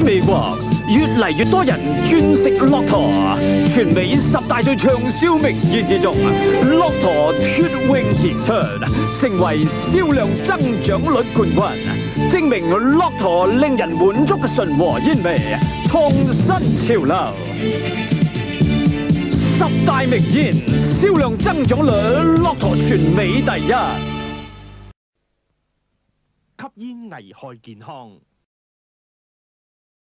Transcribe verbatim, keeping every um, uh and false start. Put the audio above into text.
喺美國，越嚟越多人專食駱駝。全美十大最暢銷名煙之中，駱駝脫穎而出，成為銷量增長率冠軍，證明駱駝令人滿足嘅順和煙味，創新潮流。十大名煙銷量增長率，駱駝全美第一。 吸煙危害健康。